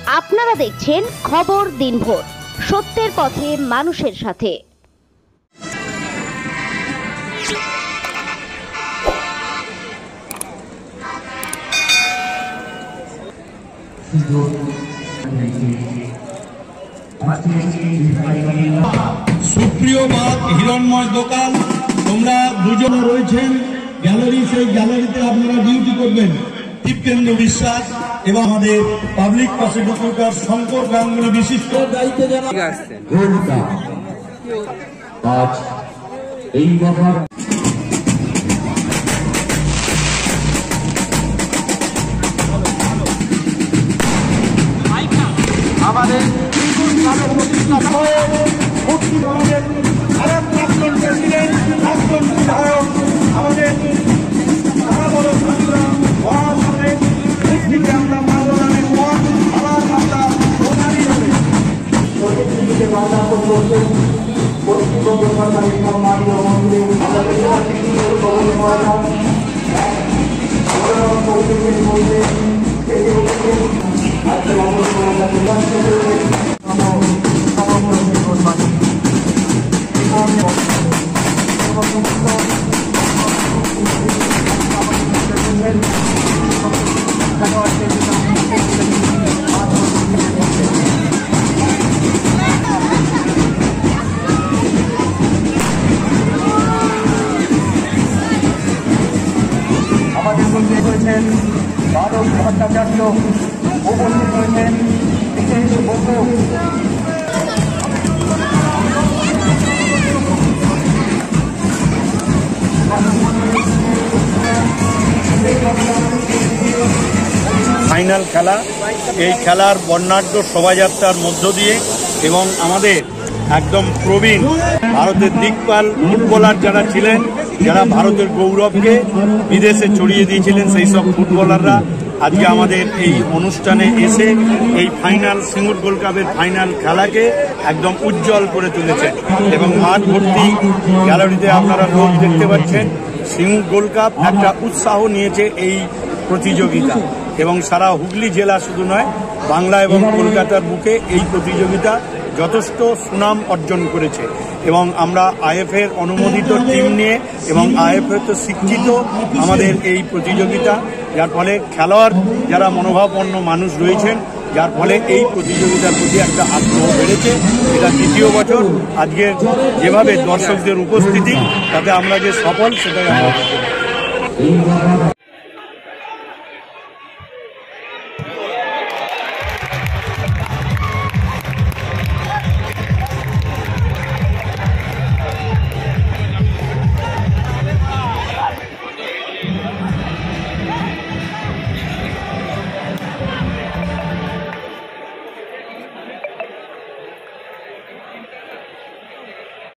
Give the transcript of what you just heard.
আপনারা দেখছেন খবর দিনভর, সত্যের পথে মানুষের সাথে। সুপ্রিয় বাগ হিরণময় দোকান, তোমরা দুজন রয়েছেন গ্যালারি, সেই গ্যালারিতে আপনারা ডিউটি করবেন। দীপকেন্দ্র বিশ্বাস এবং আমাদের পাবলিক প্রসিকিউটর শঙ্কর গাঙ্গুলি বিশিষ্ট দায়িত্বে যারা আজ এই মহা আমাদের আমাদের মধ্যে রয়েছেন মানব ভট্টাচার্য, উপস্থিত রয়েছেন বিশেষ বন্ধু ফাইনাল খেলা। এই খেলার বর্ণাঢ্য শোভাযাত্রার মধ্য দিয়ে এবং আমাদের একদম প্রবীণ ভারতের দিকপাল ফুটবলার যারা ছিলেন, যারা ভারতের গৌরবকে বিদেশে ছড়িয়ে দিয়েছিলেন, সেই সব ফুটবলাররা আজকে আমাদের এই অনুষ্ঠানে এসে এই ফাইনাল সিঙ্গুর গোল্ড কাপের ফাইনাল খেলাকে একদম উজ্জ্বল করে তুলেছেন এবং মাঠ ভর্তি গ্যালারিতে আপনারা লোক দেখতে পাচ্ছেন। সিঙ্গুর গোল্ড কাপ একটা উৎসাহ নিয়েছে এই প্রতিযোগিতা এবং সারা হুগলি জেলা শুধু নয়, বাংলা এবং কলকাতার বুকে এই প্রতিযোগিতা যথেষ্ট সুনাম অর্জন করেছে এবং আমরা আইএফএর অনুমোদিত টিম নিয়ে এবং আইএফএ তো স্বীকৃত আমাদের এই প্রতিযোগিতা, যার ফলে খেলোয়াড় যারা মনোভাবাপন্ন মানুষ রয়েছেন, যার ফলে এই প্রতিযোগিতার প্রতি একটা আগ্রহ বেড়েছে। এটা দ্বিতীয় বছর। আজকে যেভাবে দর্শকদের উপস্থিতি, তাতে আমরা যে সফল সেটাই আমরা